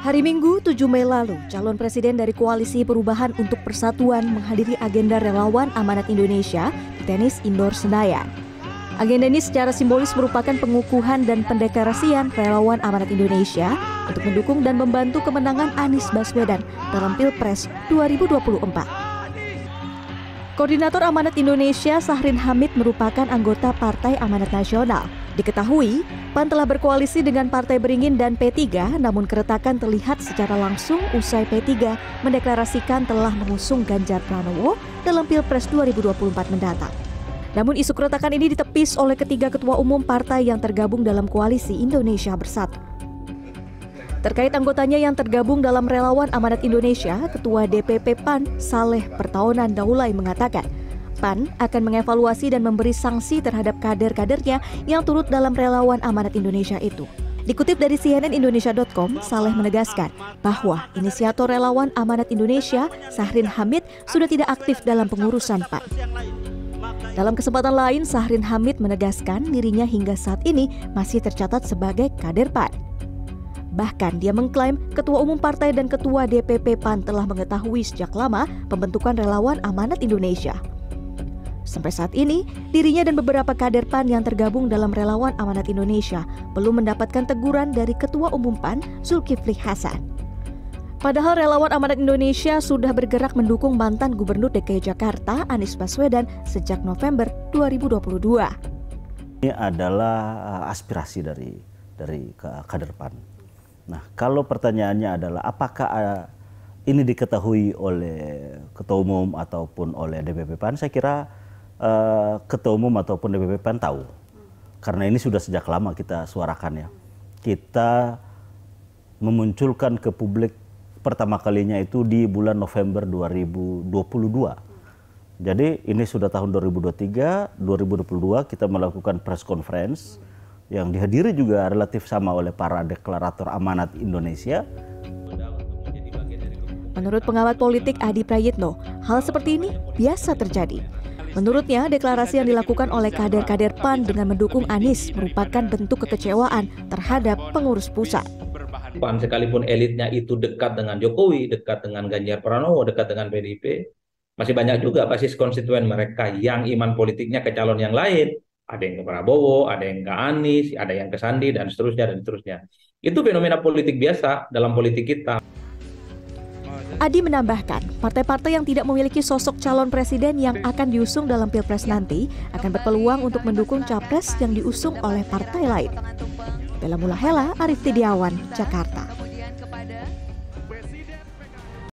Hari Minggu 7 Mei lalu, calon presiden dari Koalisi Perubahan untuk Persatuan menghadiri agenda relawan Amanat Indonesia di tenis indoor Senayan. Agenda ini secara simbolis merupakan pengukuhan dan pendeklarasian relawan Amanat Indonesia untuk mendukung dan membantu kemenangan Anies Baswedan dalam Pilpres 2024. Koordinator Amanat Indonesia Sahrin Hamid merupakan anggota Partai Amanat Nasional. Diketahui, PAN telah berkoalisi dengan Partai Beringin dan P3, namun keretakan terlihat secara langsung usai P3 mendeklarasikan telah mengusung Ganjar Pranowo dalam Pilpres 2024 mendatang. Namun isu keretakan ini ditepis oleh ketiga ketua umum partai yang tergabung dalam Koalisi Indonesia Bersatu. Terkait anggotanya yang tergabung dalam Relawan Amanat Indonesia, Ketua DPP PAN Saleh Pertaonan Daulay mengatakan, PAN akan mengevaluasi dan memberi sanksi terhadap kader-kadernya yang turut dalam Relawan Amanat Indonesia itu. Dikutip dari cnnindonesia.com, Saleh menegaskan bahwa inisiator Relawan Amanat Indonesia, Sahrin Hamid, sudah tidak aktif dalam pengurusan PAN. Dalam kesempatan lain, Sahrin Hamid menegaskan dirinya hingga saat ini masih tercatat sebagai kader PAN. Bahkan dia mengklaim Ketua Umum Partai dan Ketua DPP PAN telah mengetahui sejak lama pembentukan Relawan Amanat Indonesia. Sampai saat ini, dirinya dan beberapa kader PAN yang tergabung dalam Relawan Amanat Indonesia belum mendapatkan teguran dari Ketua Umum PAN, Zulkifli Hasan. Padahal Relawan Amanat Indonesia sudah bergerak mendukung mantan Gubernur DKI Jakarta, Anies Baswedan, sejak November 2022. Ini adalah aspirasi dari kader PAN. Nah, kalau pertanyaannya adalah apakah ini diketahui oleh Ketua Umum ataupun oleh DPP PAN, saya kira Ketua Umum ataupun DPP PAN tahu. Karena ini sudah sejak lama kita suarakan ya. Kita memunculkan ke publik pertama kalinya itu di bulan November 2022. Jadi ini sudah tahun 2023, 2022 kita melakukan press conference yang dihadiri juga relatif sama oleh para deklarator Amanat Indonesia. Menurut pengamat politik Adi Prayitno, hal seperti ini biasa terjadi. Menurutnya, deklarasi yang dilakukan oleh kader-kader PAN dengan mendukung Anies merupakan bentuk kekecewaan terhadap pengurus pusat. PAN sekalipun elitnya itu dekat dengan Jokowi, dekat dengan Ganjar Pranowo, dekat dengan PDIP, masih banyak juga basis konstituen mereka yang iman politiknya ke calon yang lain. Ada yang ke Prabowo, ada yang ke Anies, ada yang ke Sandi, dan seterusnya, dan seterusnya. Itu fenomena politik biasa dalam politik kita. Adi menambahkan, partai-partai yang tidak memiliki sosok calon presiden yang akan diusung dalam Pilpres nanti akan berpeluang untuk mendukung capres yang diusung oleh partai lain. Bella Mulahela, Arief Tidiawan, Jakarta.